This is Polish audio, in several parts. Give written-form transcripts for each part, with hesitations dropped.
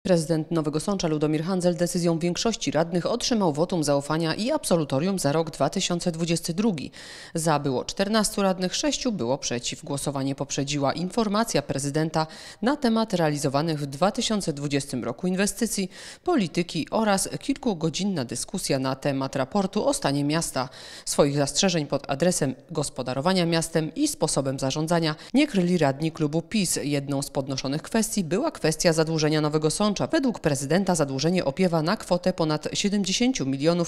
Prezydent Nowego Sącza Ludomir Handzel decyzją większości radnych otrzymał wotum zaufania i absolutorium za rok 2022. Za było 14 radnych, 6 było przeciw. Głosowanie poprzedziła informacja prezydenta na temat realizowanych w 2020 roku inwestycji, polityki oraz kilkugodzinna dyskusja na temat raportu o stanie miasta. Swoich zastrzeżeń pod adresem gospodarowania miastem i sposobem zarządzania nie kryli radni klubu PiS. Jedną z podnoszonych kwestii była kwestia zadłużenia Nowego Sącza. Według prezydenta zadłużenie opiewa na kwotę ponad 70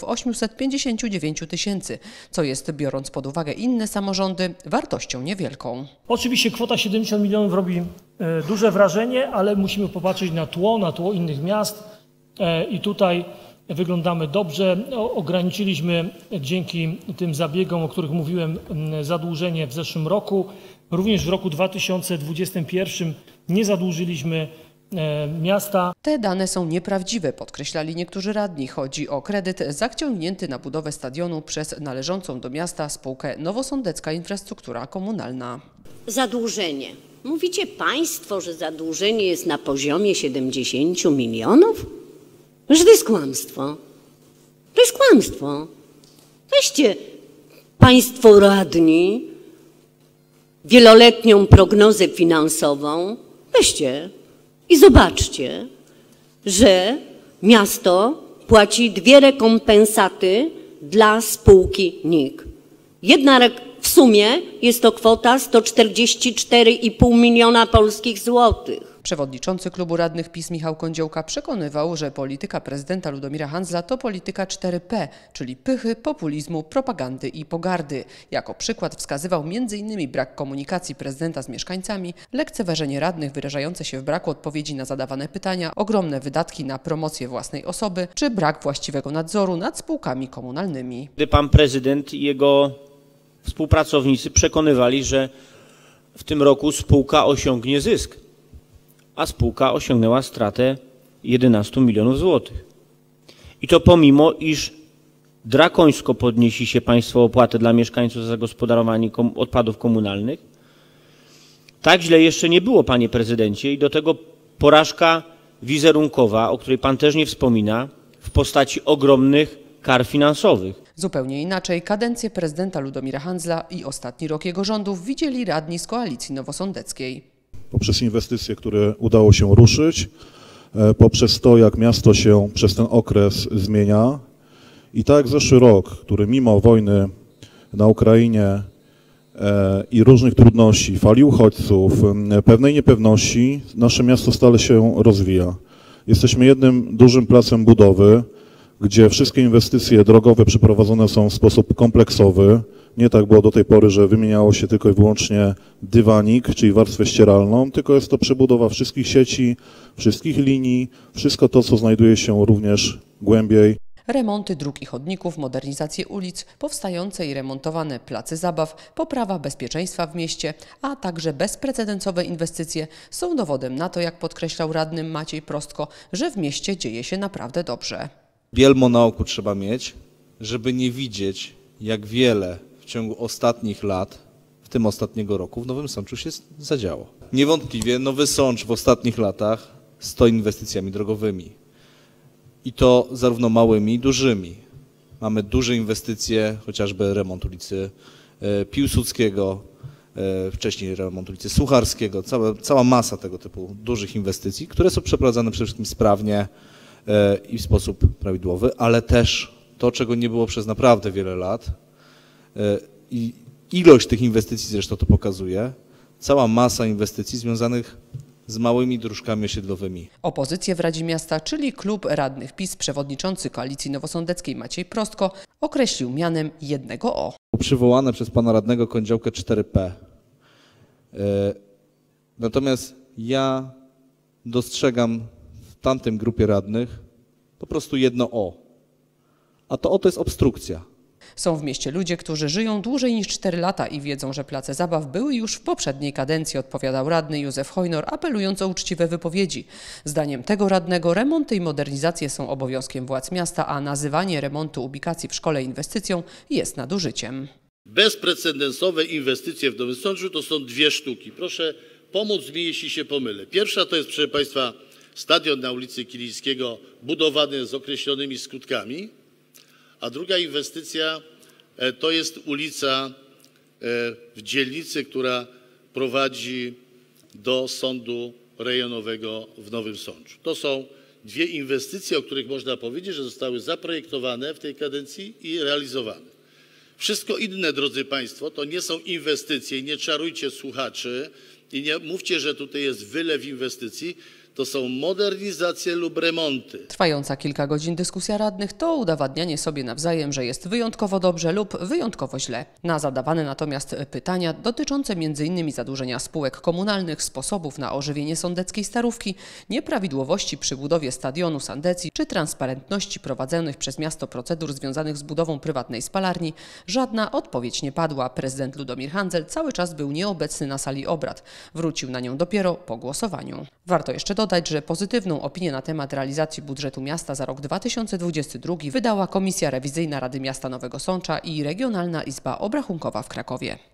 859 000, co jest, biorąc pod uwagę inne samorządy, wartością niewielką. Oczywiście kwota 70 milionów robi duże wrażenie, ale musimy popatrzeć na tło innych miast i tutaj wyglądamy dobrze. Ograniczyliśmy dzięki tym zabiegom, o których mówiłem, zadłużenie w zeszłym roku. Również w roku 2021 nie zadłużyliśmy miasta. Te dane są nieprawdziwe, podkreślali niektórzy radni. Chodzi o kredyt zaciągnięty na budowę stadionu przez należącą do miasta spółkę Nowosądecka Infrastruktura Komunalna. Zadłużenie. Mówicie Państwo, że zadłużenie jest na poziomie 70 milionów? Że to jest kłamstwo. To jest kłamstwo. Weźcie Państwo radni wieloletnią prognozę finansową, weźcie i zobaczcie, że miasto płaci 2 rekompensaty dla spółki NIK. W sumie jest to kwota 144,5 miliona polskich złotych. Przewodniczący klubu radnych PiS Michał Kądziołka przekonywał, że polityka prezydenta Ludomira Handzla to polityka 4P, czyli pychy, populizmu, propagandy i pogardy. Jako przykład wskazywał m.in. brak komunikacji prezydenta z mieszkańcami, lekceważenie radnych wyrażające się w braku odpowiedzi na zadawane pytania, ogromne wydatki na promocję własnej osoby czy brak właściwego nadzoru nad spółkami komunalnymi. Gdy pan prezydent i jego współpracownicy przekonywali, że w tym roku spółka osiągnie zysk, a spółka osiągnęła stratę 11 milionów złotych. I to pomimo, iż drakońsko podnieśli się państwo opłatę dla mieszkańców za zagospodarowanie odpadów komunalnych. Tak źle jeszcze nie było, panie prezydencie, i do tego porażka wizerunkowa, o której pan też nie wspomina, w postaci ogromnych kar finansowych. Zupełnie inaczej kadencję prezydenta Ludomira Handzla i ostatni rok jego rządów widzieli radni z koalicji nowosądeckiej. Poprzez inwestycje, które udało się ruszyć, poprzez to, jak miasto się przez ten okres zmienia. I tak jak zeszły rok, który mimo wojny na Ukrainie i różnych trudności, fali uchodźców, pewnej niepewności, nasze miasto stale się rozwija. Jesteśmy jednym dużym placem budowy, gdzie wszystkie inwestycje drogowe przeprowadzone są w sposób kompleksowy. Nie tak było do tej pory, że wymieniało się tylko i wyłącznie dywanik, czyli warstwę ścieralną, tylko jest to przebudowa wszystkich sieci, wszystkich linii, wszystko to, co znajduje się również głębiej. Remonty dróg i chodników, modernizacje ulic, powstające i remontowane place zabaw, poprawa bezpieczeństwa w mieście, a także bezprecedensowe inwestycje są dowodem na to, jak podkreślał radny Maciej Prostko, że w mieście dzieje się naprawdę dobrze. Bielmo na oku trzeba mieć, żeby nie widzieć, jak wiele w ciągu ostatnich lat, w tym ostatniego roku, w Nowym Sączu się zadziało. Niewątpliwie Nowy Sącz w ostatnich latach stoi inwestycjami drogowymi. I to zarówno małymi, dużymi. Mamy duże inwestycje, chociażby remont ulicy Piłsudskiego, wcześniej remont ulicy Sucharskiego, cała masa tego typu dużych inwestycji, które są przeprowadzane przede wszystkim sprawnie i w sposób prawidłowy, ale też to, czego nie było przez naprawdę wiele lat i ilość tych inwestycji zresztą to pokazuje, cała masa inwestycji związanych z małymi dróżkami osiedlowymi. Opozycję w Radzie Miasta, czyli klub radnych PiS, przewodniczący koalicji nowosądeckiej Maciej Prostko określił mianem jednego O. Przywołane przez pana radnego Kądziołkę 4P. Natomiast ja dostrzegam w tamtym grupie radnych po prostu jedno O. A to O to jest obstrukcja. Są w mieście ludzie, którzy żyją dłużej niż 4 lata i wiedzą, że place zabaw były już w poprzedniej kadencji, odpowiadał radny Józef Hojnor, apelując o uczciwe wypowiedzi. Zdaniem tego radnego remonty i modernizacje są obowiązkiem władz miasta, a nazywanie remontu ubikacji w szkole inwestycją jest nadużyciem. Bezprecedensowe inwestycje w Nowym Sączu to są 2 sztuki. Proszę pomóc mi, jeśli się pomylę. Pierwsza to jest, proszę Państwa, stadion na ulicy Kilińskiego budowany z określonymi skutkami, a druga inwestycja to jest ulica w dzielnicy, która prowadzi do sądu rejonowego w Nowym Sączu. To są dwie inwestycje, o których można powiedzieć, że zostały zaprojektowane w tej kadencji i realizowane. Wszystko inne, drodzy Państwo, to nie są inwestycje i nie czarujcie słuchaczy i nie mówcie, że tutaj jest wylew inwestycji. To są modernizacje lub remonty. Trwająca kilka godzin dyskusja radnych to udowadnianie sobie nawzajem, że jest wyjątkowo dobrze lub wyjątkowo źle. Na zadawane natomiast pytania dotyczące m.in. zadłużenia spółek komunalnych, sposobów na ożywienie sądeckiej Starówki, nieprawidłowości przy budowie stadionu Sandecji czy transparentności prowadzonych przez miasto procedur związanych z budową prywatnej spalarni, żadna odpowiedź nie padła. Prezydent Ludomir Handzel cały czas był nieobecny na sali obrad. Wrócił na nią dopiero po głosowaniu. Warto jeszcze dodać, że pozytywną opinię na temat realizacji budżetu miasta za rok 2022 wydała Komisja Rewizyjna Rady Miasta Nowego Sącza i Regionalna Izba Obrachunkowa w Krakowie.